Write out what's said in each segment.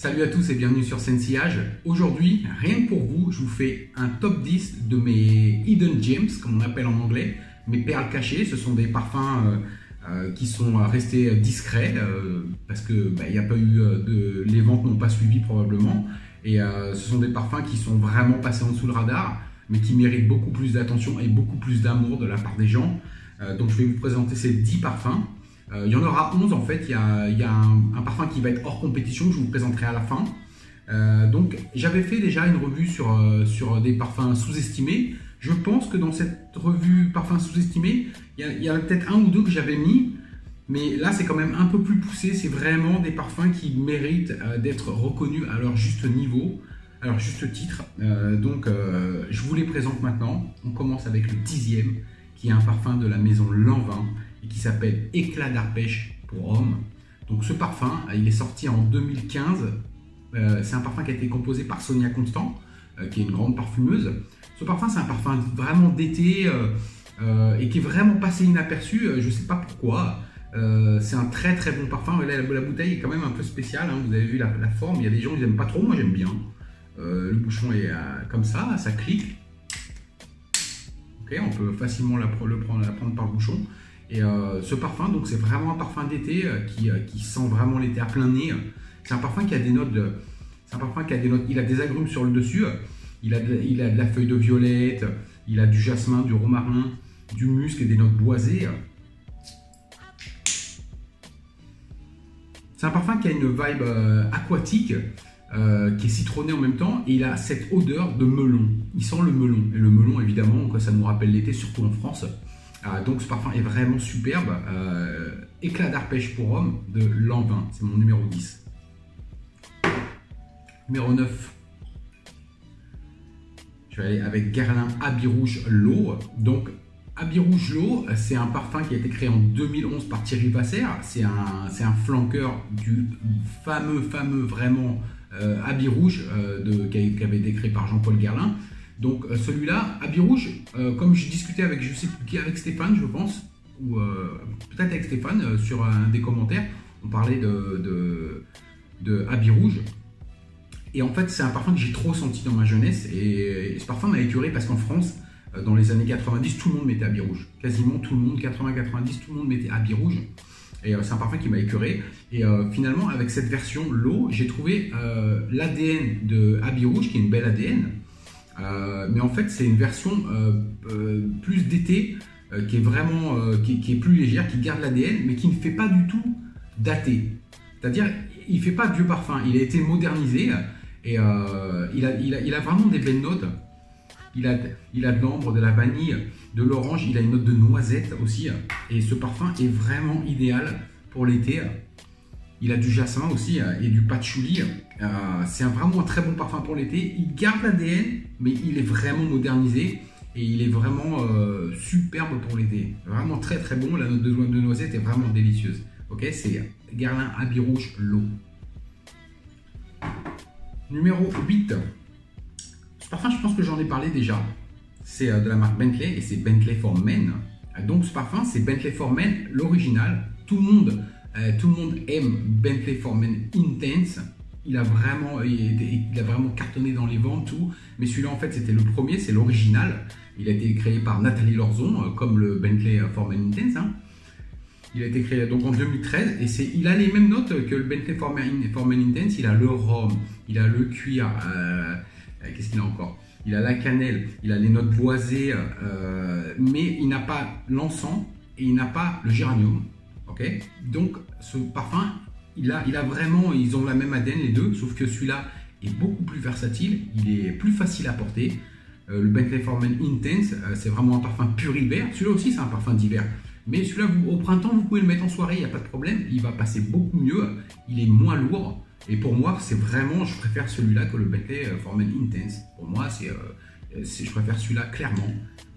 Salut à tous et bienvenue sur Sensillage. Aujourd'hui, rien que pour vous, je vous fais un top 10 de mes Hidden Gems, comme on appelle en anglais, mes perles cachées. Ce sont des parfums qui sont restés discrets parce que il n'y a pas eu les ventes n'ont pas suivi probablement. Et ce sont des parfums qui sont vraiment passés en dessous le radar, mais qui méritent beaucoup plus d'attention et beaucoup plus d'amour de la part des gens. Donc je vais vous présenter ces 10 parfums. Il y en aura 11 en fait, il y a un parfum qui va être hors compétition que je vous présenterai à la fin. Donc j'avais fait déjà une revue sur des parfums sous-estimés. Je pense que dans cette revue parfums sous-estimés, il y a peut-être un ou deux que j'avais mis, mais là c'est quand même un peu plus poussé. C'est vraiment des parfums qui méritent d'être reconnus à leur juste niveau, à leur juste titre. Donc je vous les présente maintenant. On commence avec le 10e, qui est un parfum de la maison Lanvin, qui s'appelle Éclat d'Arpège pour homme. Donc ce parfum, il est sorti en 2015. C'est un parfum qui a été composé par Sonia Constant, qui est une grande parfumeuse. Ce parfum, c'est un parfum vraiment d'été et qui est vraiment passé inaperçu. Je ne sais pas pourquoi. C'est un très très bon parfum. Là, la bouteille est quand même un peu spéciale. Vous avez vu la forme. Il y a des gens qui n'aiment pas trop. Moi, j'aime bien. Le bouchon est comme ça clique. Okay, on peut facilement la prendre par le bouchon. Et ce parfum, donc c'est vraiment un parfum d'été qui sent vraiment l'été à plein nez. C'est un parfum qui a des notes, il a des agrumes sur le dessus, il a de la feuille de violette, il a du jasmin, du romarin, du musc et des notes boisées. C'est un parfum qui a une vibe aquatique, qui est citronnée en même temps, et il a cette odeur de melon. Il sent le melon, et le melon évidemment, ça nous rappelle l'été, surtout en France. Donc ce parfum est vraiment superbe. Éclat d'Arpège pour homme de Lanvin, c'est mon numéro 10. Numéro 9, je vais aller avec Guerlain Habit Rouge L'eau. Donc Habit Rouge L'eau, c'est un parfum qui a été créé en 2011 par Thierry Vasser. C'est un flanqueur du fameux vraiment Habit Rouge qui avait été créé par Jean-Paul Guerlain. Donc celui-là, Habit Rouge, comme je discutais avec, je sais plus qui, avec Stéphane je pense, ou peut-être avec Stéphane sur un des commentaires, on parlait de Habit Rouge. Et en fait c'est un parfum que j'ai trop senti dans ma jeunesse, et ce parfum m'a écœuré parce qu'en France, dans les années 90, tout le monde mettait Habit Rouge. Quasiment tout le monde, 80-90, tout le monde mettait Habit Rouge. Et c'est un parfum qui m'a écœuré. Et finalement, avec cette version l'eau, j'ai trouvé l'ADN de Habit Rouge, qui est une belle ADN. Mais en fait c'est une version plus d'été qui est vraiment qui est plus légère, qui garde l'ADN mais qui ne fait pas du tout daté, c'est à dire il fait pas de vieux parfum, il a été modernisé et il a vraiment des belles notes. Il a de l'ambre, de la vanille, de l'orange, il a une note de noisette aussi, et ce parfum est vraiment idéal pour l'été. Il a du jasmin aussi et du patchouli. C'est vraiment un très bon parfum pour l'été. Il garde l'ADN, mais il est vraiment modernisé et il est vraiment superbe pour l'été. Vraiment très très bon. La note de noisette est vraiment délicieuse. Ok, c'est Guerlain Habit Rouge L'eau. Numéro 8. Ce parfum, je pense que j'en ai parlé déjà. C'est de la marque Bentley et c'est Bentley for Men. Donc ce parfum, c'est Bentley for Men, l'original. Tout le monde aime Bentley for Men Intense. Il a vraiment cartonné dans les ventes, tout. Mais celui-là, en fait, c'était le premier, c'est l'original. Il a été créé par Nathalie Lorzon, comme le Bentley for Men Intense. Il a été créé donc en 2013 et il a les mêmes notes que le Bentley for Men Intense. Il a le rhum, il a le cuir. Qu'est-ce qu'il a encore? Il a la cannelle, il a les notes boisées, mais il n'a pas l'encens et il n'a pas le géranium. Okay, donc ce parfum, il a vraiment, ils ont la même ADN les deux, sauf que celui-là est beaucoup plus versatile, il est plus facile à porter. Le Bentley for Men Intense, c'est vraiment un parfum pur hiver. Celui-là aussi c'est un parfum d'hiver, mais celui-là au printemps vous pouvez le mettre en soirée, il n'y a pas de problème, il va passer beaucoup mieux, il est moins lourd. Et pour moi c'est vraiment, je préfère celui-là que le Bentley for Men Intense. Pour moi je préfère celui-là clairement.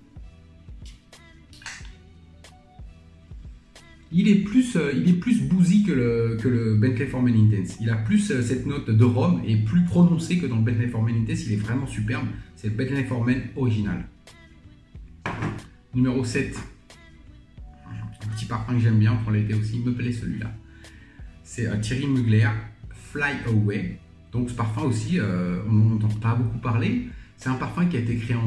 Il est plus boozy que le Bentley for Men Intense. Il a plus cette note de rhum et plus prononcée que dans le Bentley for Men Intense. Il est vraiment superbe. C'est le Bentley for Men original. Numéro 7. Un petit parfum que j'aime bien pour l'été aussi. Il me plaît celui-là. C'est Thierry Mugler, Fly Away. Donc ce parfum aussi, on n'en entend pas beaucoup parler. C'est un parfum qui a été créé en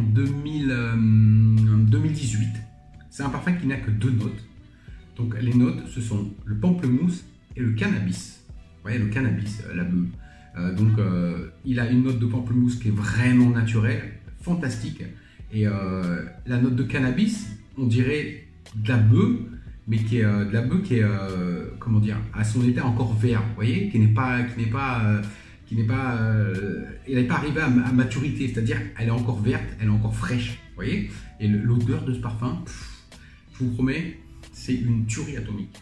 2018. C'est un parfum qui n'a que 2 notes. Donc les notes, ce sont le pamplemousse et le cannabis. Vous voyez, le cannabis, la beuh. Donc il a une note de pamplemousse qui est vraiment naturelle, fantastique. Et la note de cannabis, on dirait de la beuh, mais qui est de la beuh qui est, comment dire, à son état encore vert. Vous voyez, elle n'est pas arrivée à maturité, c'est-à-dire elle est encore verte, elle est encore fraîche. Vous voyez, et l'odeur de ce parfum, je vous promets, c'est une tuerie atomique.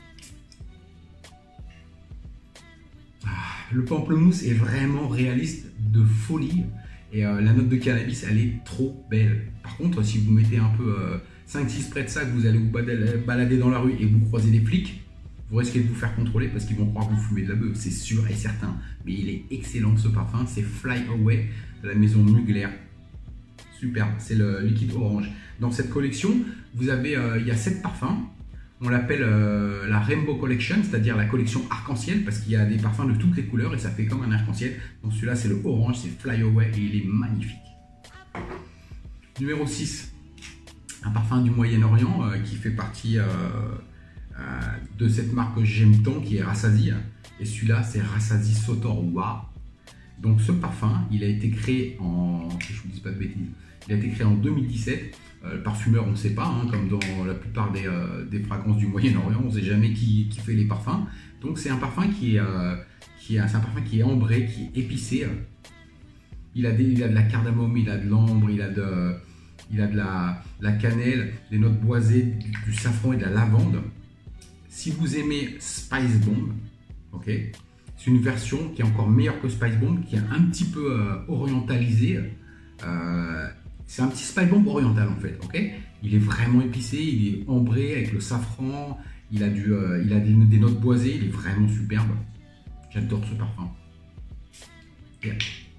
Le pamplemousse est vraiment réaliste de folie et la note de cannabis, elle est trop belle. Par contre, si vous mettez un peu 5-6 près de ça, que vous allez vous balader dans la rue et vous croisez des flics, vous risquez de vous faire contrôler parce qu'ils vont croire que vous fumez de la beuh, c'est sûr et certain. Mais il est excellent ce parfum, c'est Fly Away de la maison Mugler. Superbe, c'est le liquide orange. Dans cette collection, vous avez, il y a 7 parfums. On l'appelle la Rainbow Collection, c'est-à-dire la collection arc-en-ciel, parce qu'il y a des parfums de toutes les couleurs et ça fait comme un arc-en-ciel. Donc celui-là, c'est le orange, c'est Fly Away et il est magnifique. Numéro 6, un parfum du Moyen-Orient qui fait partie de cette marque que j'aime tant, qui est Rassazi. Et celui-là, c'est Rassazi Sotor Wow. Donc ce parfum, il a été créé en, que je ne vous dise pas de bêtises, il a été créé en 2017. Le parfumeur, on ne sait pas, hein, comme dans la plupart des fragrances du Moyen-Orient, on ne sait jamais qui fait les parfums. Donc c'est un parfum qui est ambré, qui est épicé. Il a de la cardamome, il a de l'ambre, il a de la cannelle, des notes boisées, du safran et de la lavande. Si vous aimez Spice Bomb, ok, c'est une version qui est encore meilleure que Spice Bomb, qui est un petit peu orientalisée. C'est un petit Spice Bomb oriental en fait, ok. Il est vraiment épicé, il est ambré avec le safran, il a des notes boisées, il est vraiment superbe. J'adore ce parfum. Yeah.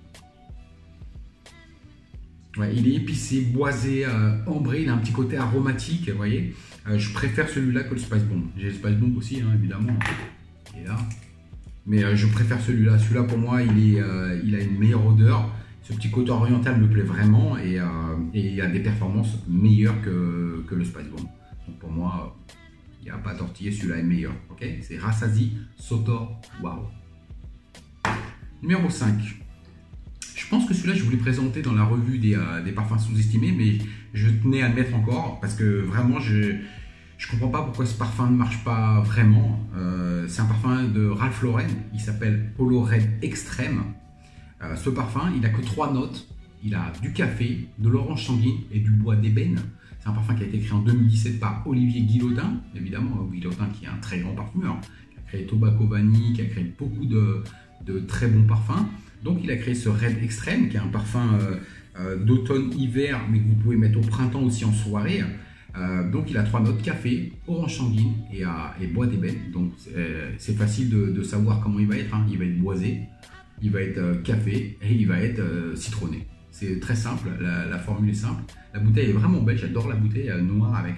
Ouais, il est épicé, boisé, ambré, il a un petit côté aromatique, vous voyez. Je préfère celui-là que le Spice Bomb. J'ai le Spice Bomb aussi, hein, évidemment. Il est là. Mais je préfère celui-là. Celui-là, pour moi, il a une meilleure odeur. Ce petit côté oriental me plaît vraiment et il a des performances meilleures que le Spice Bomb. Donc pour moi, il n'y a pas à tortiller, celui-là est meilleur. Okay, c'est Rassazi Sotor Wow. Numéro 5. Je pense que celui-là, je vous l'ai présenté dans la revue des parfums sous-estimés, mais je tenais à le mettre encore parce que vraiment, je ne comprends pas pourquoi ce parfum ne marche pas vraiment. C'est un parfum de Ralph Lauren, il s'appelle Polo Red Extreme. Ce parfum, il n'a que 3 notes. Il a du café, de l'orange sanguine et du bois d'ébène. C'est un parfum qui a été créé en 2017 par Olivier Guillotin, évidemment, Guillotin qui est un très grand parfumeur, qui a créé Tobacco Vanille, qui a créé beaucoup de très bons parfums. Donc il a créé ce Red Extreme, qui est un parfum d'automne-hiver, mais que vous pouvez mettre au printemps aussi en soirée. Donc il a 3 notes, café, orange sanguine et bois d'ébène. Donc c'est facile de savoir comment il va être, hein. Il va être boisé, il va être café et il va être citronné. C'est très simple, la formule est simple. La bouteille est vraiment belle, j'adore la bouteille noire avec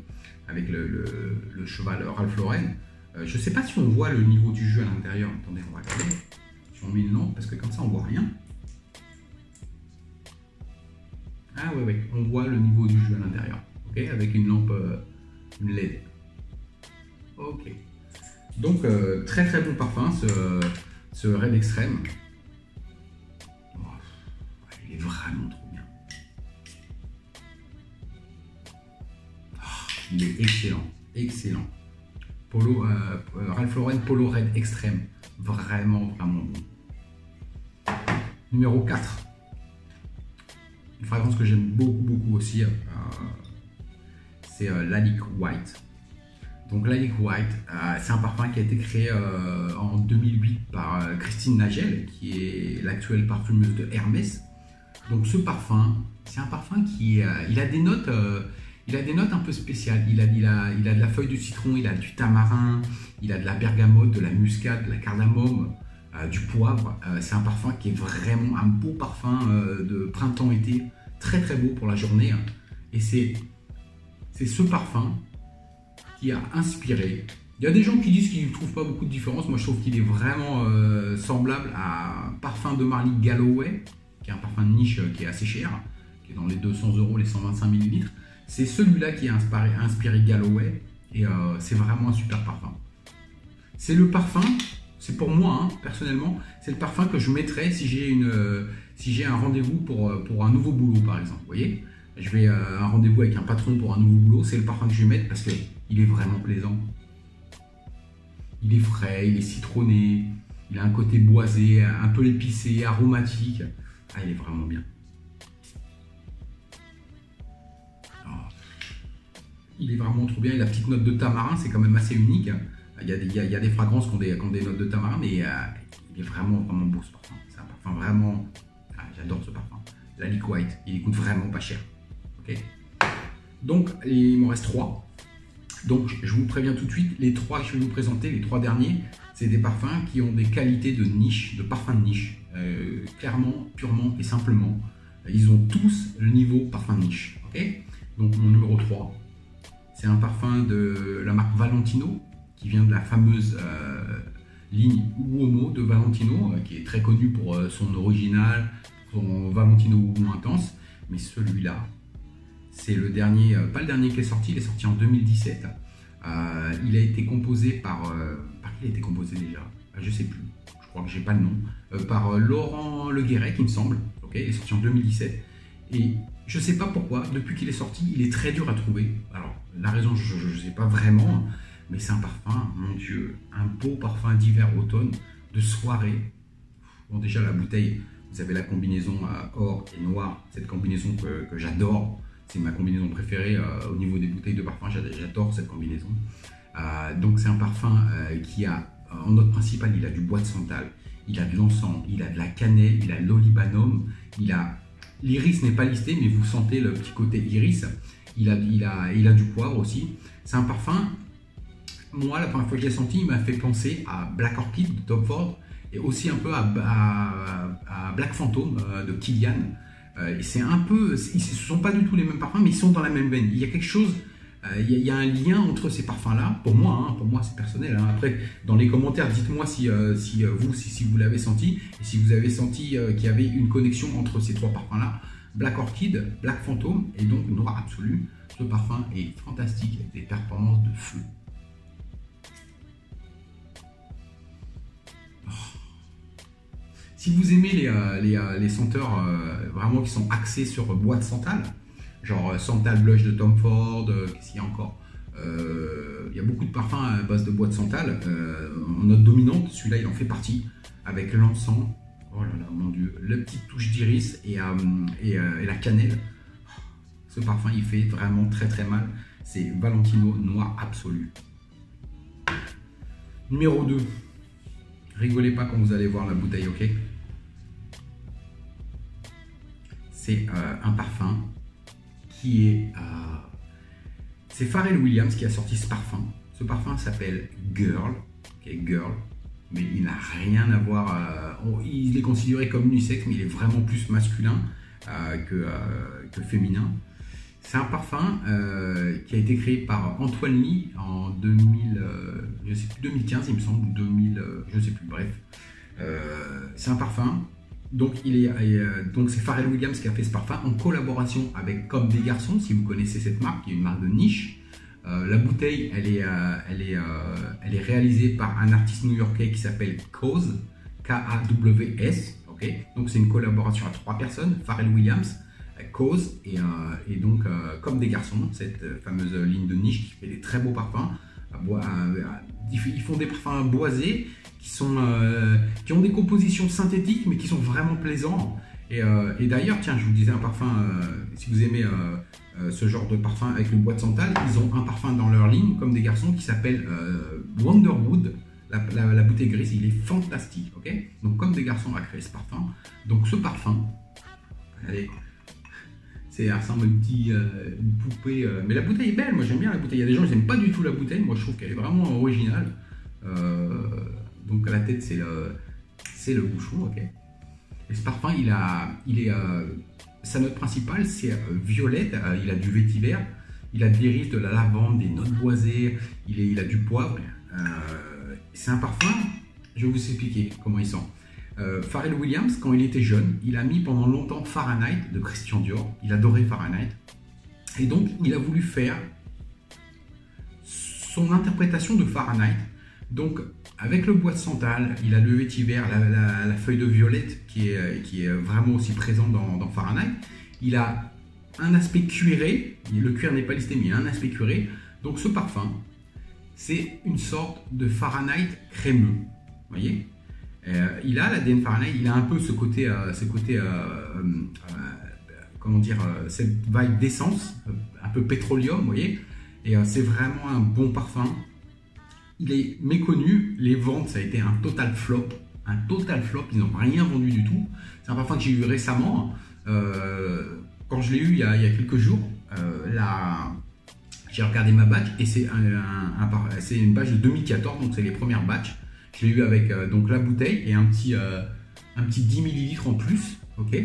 le cheval Ralph Lauren. Je ne sais pas si on voit le niveau du jus à l'intérieur. Attendez, on va regarder. Si on met une lampe, parce que comme ça on voit rien. Ah ouais, on voit le niveau du jus à l'intérieur. Ok, avec une lampe, une LED. Ok. Donc très très bon parfum, ce Red Extreme. Oh, il est vraiment trop bien. Oh, il est excellent, excellent. Ralph Lauren Polo Red Extreme. Vraiment, vraiment bon. Numéro 4. Une fragrance que j'aime beaucoup, beaucoup aussi. C'est Lalique White. Donc Lalique White, c'est un parfum qui a été créé en 2008 par Christine Nagel, qui est l'actuelle parfumeuse de Hermès. Donc ce parfum, c'est un parfum qui il a des notes un peu spéciales. Il a de la feuille de citron, il a du tamarin, il a de la bergamote, de la muscade, de la cardamome, du poivre. C'est un parfum qui est vraiment un beau parfum de printemps-été, très très beau pour la journée. Et c'est ce parfum qui a inspiré Il y a des gens qui disent qu'ils ne trouvent pas beaucoup de différence. Moi, je trouve qu'il est vraiment semblable à un parfum de Marly Galloway, qui est un parfum de niche qui est assez cher, qui est dans les 200 €, les 125 ml. C'est celui-là qui a inspiré Galloway, et c'est vraiment un super parfum. C'est le parfum, c'est pour moi, hein, personnellement, c'est le parfum que je mettrais si j'ai un rendez-vous pour un nouveau boulot, par exemple. Vous voyez, je vais à un rendez-vous avec un patron pour un nouveau boulot, c'est le parfum que je vais mettre parce qu'il est vraiment plaisant. Il est frais, il est citronné, il a un côté boisé, un peu épicé, aromatique. Ah, il est vraiment bien. Oh. Il est vraiment trop bien. Il a la petite note de tamarin, c'est quand même assez unique. Il y a des fragrances qui ont des notes de tamarin, mais il est vraiment beau ce parfum. C'est un parfum vraiment... Ah, j'adore ce parfum. La Lick White, il coûte vraiment pas cher. Okay. Donc, il m'en reste 3. Donc, je vous préviens tout de suite, les 3 que je vais vous présenter, les 3 derniers, c'est des parfums qui ont des qualités de niche, de parfum de niche. Clairement, purement et simplement, ils ont tous le niveau parfum de niche. Okay. Donc, mon numéro 3, c'est un parfum de la marque Valentino, qui vient de la fameuse ligne Uomo de Valentino, qui est très connue pour son original, son Valentino Uomo Intense. Mais celui-là, c'est le dernier, pas le dernier qui est sorti, il est sorti en 2017. Il a été composé par qui il a été composé déjà? Je sais plus, je crois que j'ai pas le nom. Par Laurent Le Guéret, il me semble. Okay, il est sorti en 2017. Et je sais pas pourquoi, depuis qu'il est sorti, il est très dur à trouver. Alors, la raison, je ne sais pas vraiment, mais c'est un parfum, mon Dieu, un beau parfum d'hiver-automne, de soirée. Bon, déjà, la bouteille, vous avez la combinaison or et noir, cette combinaison que j'adore. C'est ma combinaison préférée au niveau des bouteilles de parfum, j'adore cette combinaison. Donc c'est un parfum qui a, en note principale, il a du bois de santal, il a de l'encens, il a de la cannelle, il a de l'olibanum, l'iris n'est pas listé, mais vous sentez le petit côté iris, il a du poivre aussi. C'est un parfum, moi la première fois que je l'ai senti, il m'a fait penser à Black Orchid de Tom Ford, et aussi un peu à Black Phantom de Kilian. C'est un peu, ce ne sont pas du tout les mêmes parfums, mais ils sont dans la même veine. Il y a quelque chose, il y a un lien entre ces parfums-là, pour moi c'est personnel. Hein. Après, dans les commentaires, dites-moi si vous l'avez senti, et si vous avez senti qu'il y avait une connexion entre ces 3 parfums-là. Black Orchid, Black Phantom et donc Noir Absolu. Ce parfum est fantastique, avec des performances de feu. Si vous aimez les senteurs vraiment qui sont axés sur bois de santal, genre Santal Blush de Tom Ford, qu'est-ce qu'il y a encore? Il y a beaucoup de parfums à base de bois de santal. En note dominante, celui-là il en fait partie, avec l'encens, oh là là mon Dieu, la petite touche d'iris et la cannelle. Ce parfum il fait vraiment très très mal. C'est Valentino Noir Absolu. Numéro 2. Rigolez pas quand vous allez voir la bouteille, ok? C'est un parfum qui est... c'est Pharrell Williams qui a sorti ce parfum. Ce parfum s'appelle Girl, okay, Girl, mais il n'a rien à voir... il est considéré comme unisexe, mais il est vraiment plus masculin que féminin. C'est un parfum qui a été créé par Antoine Lee en 2015, il me semble, ou 2000, je ne sais plus, bref. C'est un parfum, donc c'est Pharrell Williams qui a fait ce parfum en collaboration avec Comme des Garçons, si vous connaissez cette marque, qui est une marque de niche. La bouteille, elle est réalisée par un artiste new-yorkais qui s'appelle Kaws, K-A-W-S. Okay, donc c'est une collaboration à 3 personnes, Pharrell Williams, Cause et donc Comme des Garçons, cette fameuse ligne de niche qui fait des très beaux parfums. Ils font des parfums boisés qui ont des compositions synthétiques mais qui sont vraiment plaisants. Et d'ailleurs, tiens, je vous disais un parfum, si vous aimez ce genre de parfum avec le bois de santal, ils ont un parfum dans leur ligne, Comme des Garçons, qui s'appelle Wonderwood. La bouteille grise, il est fantastique. Okay, donc Comme des Garçons a créé ce parfum. Donc ce parfum, allez, ça ressemble à une poupée. Mais la bouteille est belle, moi j'aime bien la bouteille. Il y a des gens qui n'aiment pas du tout la bouteille, moi je trouve qu'elle est vraiment originale. Donc à la tête c'est le bouchon, ok. Et ce parfum, sa note principale c'est violette, il a du vétiver, il a de l'iris, de la lavande, des notes boisées, il a du poivre. c'est un parfum, je vais vous expliquer comment il sent. Pharrell Williams, quand il était jeune, il a mis pendant longtemps Fahrenheit de Christian Dior. Il adorait Fahrenheit. Et donc, il a voulu faire son interprétation de Fahrenheit. Donc, avec le bois de santal, il a le vétiver, la feuille de violette qui est vraiment aussi présente dans Fahrenheit. Il a un aspect cuiré, le cuir n'est pas listé, mais il a un aspect cuiré. Donc, ce parfum, c'est une sorte de Fahrenheit crémeux. Vous voyez, il a l'ADN Fahrenheit, il a un peu ce côté comment dire, cette vibe d'essence, un peu pétroleum, vous voyez. Et c'est vraiment un bon parfum. Il est méconnu, les ventes, ça a été un total flop. Un total flop, ils n'ont rien vendu du tout. C'est un parfum que j'ai eu récemment. Quand je l'ai eu il y a quelques jours, j'ai regardé ma batch et c'est une batch de 2014, donc c'est les premières batches. Je l'ai eu avec donc la bouteille et un petit 10 ml en plus, ok.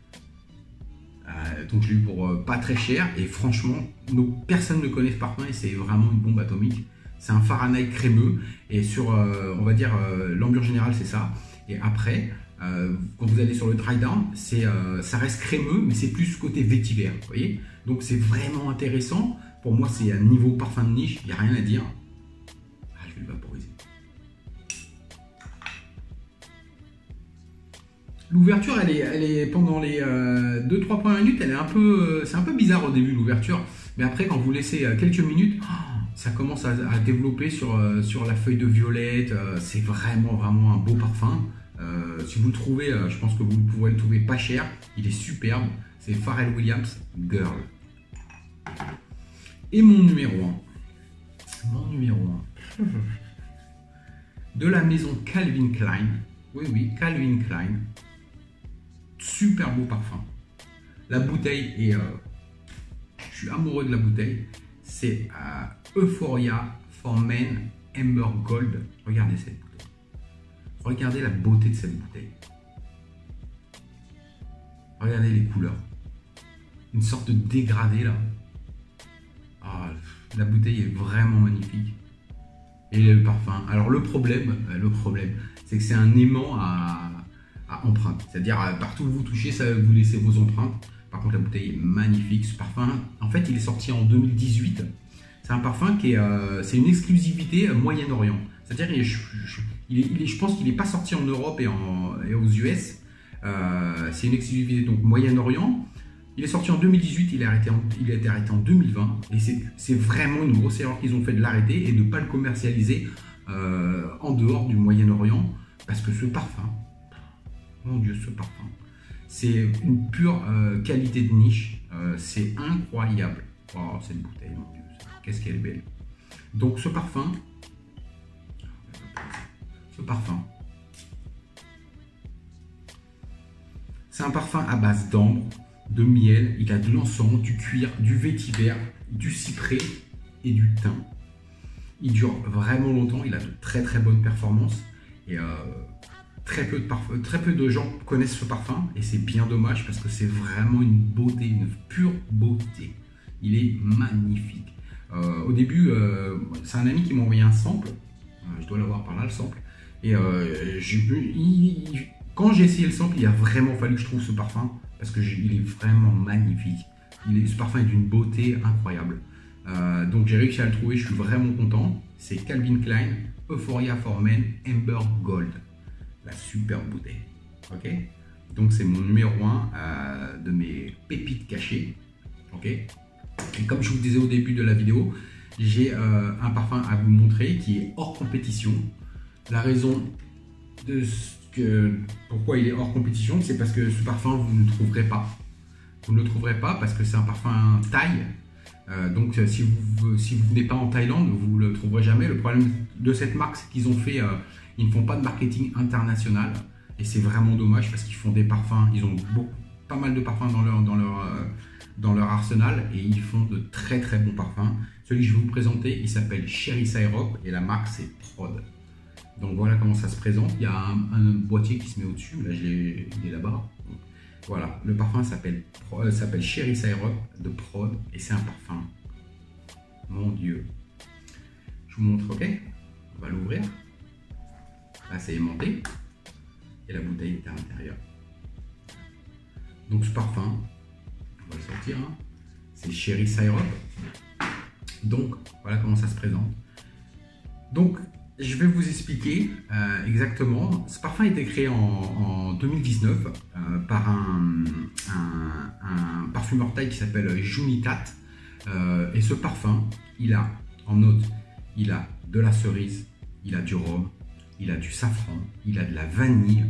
Donc je l'ai eu pour pas très cher et franchement, personne ne connaît ce parfum et c'est vraiment une bombe atomique. C'est un Fahrenheit crémeux et sur, on va dire, l'ambiance générale c'est ça. Et après, quand vous allez sur le dry down, ça reste crémeux mais c'est plus côté vétiver, vous voyez. Donc c'est vraiment intéressant. Pour moi c'est un niveau parfum de niche, il n'y a rien à dire. Je vais le vaporiser. L'ouverture, elle est pendant les 2-3 premières minutes, c'est un peu bizarre au début l'ouverture, mais après quand vous laissez quelques minutes, ça commence à développer sur la feuille de violette. C'est vraiment un beau parfum. Si vous le trouvez, je pense que vous pourrez le trouver pas cher. Il est superbe. C'est Pharrell Williams Girl. Et mon numéro 1. Mon numéro 1. De la maison Calvin Klein. Oui, Calvin Klein. Super beau parfum. La bouteille est... je suis amoureux de la bouteille. C'est Euphoria for Men Amber Gold. Regardez cette bouteille. Regardez la beauté de cette bouteille. Regardez les couleurs. Une sorte de dégradé là. La bouteille est vraiment magnifique. Et le parfum. Alors le problème, c'est que c'est un aimant à empreinte. C'est-à-dire partout où vous touchez, ça vous laissez vos empreintes. Par contre, la bouteille est magnifique. Ce parfum, en fait, il est sorti en 2018. C'est un parfum qui est, c'est une exclusivité Moyen-Orient. C'est-à-dire, je pense qu'il n'est pas sorti en Europe et aux US. C'est une exclusivité donc Moyen-Orient. Il est sorti en 2018, il a été arrêté en 2020. Et c'est vraiment une grosse erreur qu'ils ont fait de l'arrêter et de ne pas le commercialiser en dehors du Moyen-Orient. Parce que ce parfum, mon Dieu, ce parfum, c'est une pure qualité de niche. C'est incroyable. Oh, cette bouteille, mon Dieu, qu'est-ce qu'elle est belle. Donc ce parfum, c'est un parfum à base d'ambre, de miel. Il a de l'encens, du cuir, du vétiver, du cyprès et du thym. Il dure vraiment longtemps. Il a de très bonnes performances. Et très peu de gens connaissent ce parfum. Et c'est bien dommage parce que c'est vraiment une beauté, une pure beauté. Il est magnifique. Au début, c'est un ami qui m'a envoyé un sample. Je dois l'avoir par là, le sample. Et quand j'ai essayé le sample, il a vraiment fallu que je trouve ce parfum parce qu'il est vraiment magnifique. Ce parfum est d'une beauté incroyable. Donc j'ai réussi à le trouver, je suis vraiment content. C'est Calvin Klein Euphoria for Men Amber Gold. La superbe bouteille. Ok. Donc c'est mon numéro 1 de mes pépites cachées. Ok. Et comme je vous disais au début de la vidéo, j'ai un parfum à vous montrer qui est hors compétition. La raison de pourquoi il est hors compétition, c'est parce que ce parfum, vous ne le trouverez pas. Vous ne le trouverez pas parce que c'est un parfum thaï. Donc si vous venez pas en Thaïlande, vous ne le trouverez jamais. Le problème de cette marque, c'est qu'ils ils ne font pas de marketing international. Et c'est vraiment dommage parce qu'ils font des parfums, ils ont pas mal de parfums dans leur arsenal et ils font de très bons parfums. Celui que je vais vous présenter, il s'appelle Cherry Syrup et la marque c'est Prod. Donc voilà comment ça se présente. Il y a un boîtier qui se met au-dessus. Là, il est là-bas. Voilà, le parfum s'appelle Cherry Syrup de Prod et c'est un parfum. Mon Dieu. Je vous montre, ok? On va l'ouvrir. Là, c'est aimanté. Et la bouteille est à l'intérieur. Donc ce parfum, on va le sortir, hein, c'est Cherry Syrup. Donc voilà comment ça se présente. Donc je vais vous expliquer exactement. Ce parfum a été créé en 2019 par un parfumeur thaï qui s'appelle Junitat. Et ce parfum, il a en note, il a de la cerise, il a du rhum, il a du safran, il a de la vanille.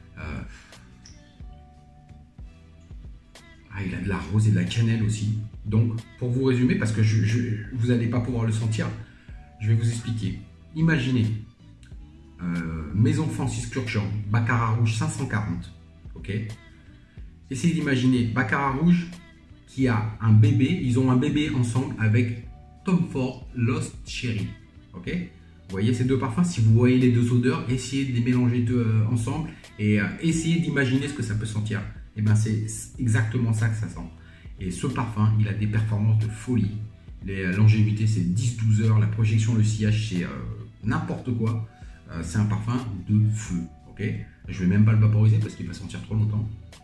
Il a de la rose et de la cannelle aussi. Donc, pour vous résumer, parce que vous n'allez pas pouvoir le sentir, je vais vous expliquer. Imaginez, Maison Francis Kurkdjian, Baccarat rouge 540. Ok. Essayez d'imaginer Baccarat rouge qui a un bébé. Ils ont un bébé ensemble avec Tom Ford Lost Cherry. Ok. Vous voyez ces deux parfums, si vous voyez les deux odeurs, essayez de les mélanger ensemble et essayez d'imaginer ce que ça peut sentir. Et bien c'est exactement ça que ça sent. Et ce parfum, il a des performances de folie. La longévité, c'est 10-12 heures. La projection, le sillage, c'est n'importe quoi. C'est un parfum de feu. Ok. Je ne vais même pas le vaporiser parce qu'il va sentir trop longtemps.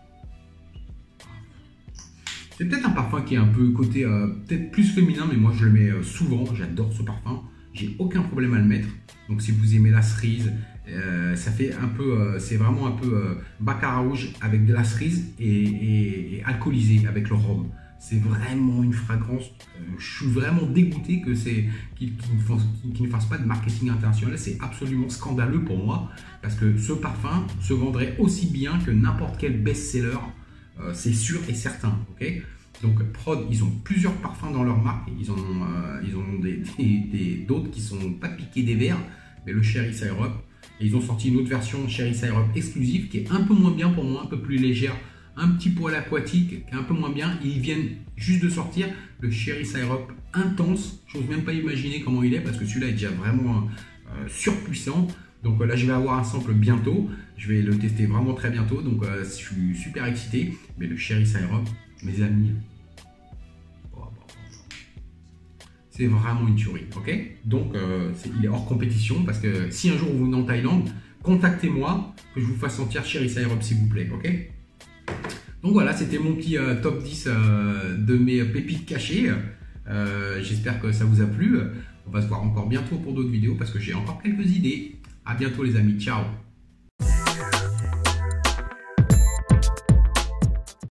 C'est peut-être un parfum qui est un peu côté peut-être plus féminin, mais moi je le mets souvent. J'adore ce parfum. J'ai aucun problème à le mettre. Donc si vous aimez la cerise, ça fait un peu, c'est vraiment un peu Baccarat rouge avec de la cerise et alcoolisé avec le rhum. C'est vraiment une fragrance. Je suis vraiment dégoûté que qu'ils ne fassent pas de marketing international. C'est absolument scandaleux pour moi parce que ce parfum se vendrait aussi bien que n'importe quel best-seller. C'est sûr et certain. Ok. Donc Prod, ils ont plusieurs parfums dans leur marque. Ils en ont d'autres qui sont pas piqués des verres, mais le Cherry Syrup. Et ils ont sorti une autre version Cherry Syrup exclusive qui est un peu moins bien pour moi, un peu plus légère, un petit poil aquatique, qui est un peu moins bien. Et ils viennent juste de sortir le Cherry Syrup intense. J'ose même pas imaginer comment il est parce que celui-là est déjà vraiment surpuissant. Donc là, je vais avoir un sample bientôt. Je vais le tester vraiment très bientôt. Donc je suis super excité. Mais le Cherry Syrup, mes amis, c'est vraiment une tuerie, ok. Donc il est hors compétition parce que si un jour vous venez en Thaïlande, contactez-moi que je vous fasse sentir Cherry Syrup s'il vous plaît, ok. Donc voilà, c'était mon petit top 10 de mes pépites cachées. J'espère que ça vous a plu. On va se voir encore bientôt pour d'autres vidéos parce que j'ai encore quelques idées. À bientôt les amis, ciao.